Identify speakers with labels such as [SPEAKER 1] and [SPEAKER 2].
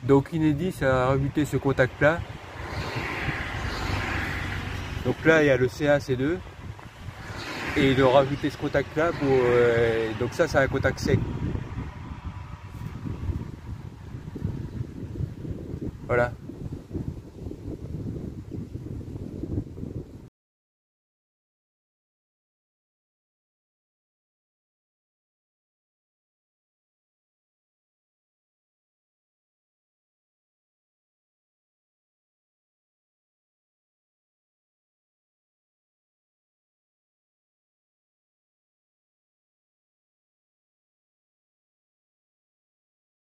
[SPEAKER 1] Donc Inédit, ça a rajouté ce contact là. Donc là il y a le CA-C2 et ils ont rajouté ce contact là pour donc ça c'est un contact sec. Voilà.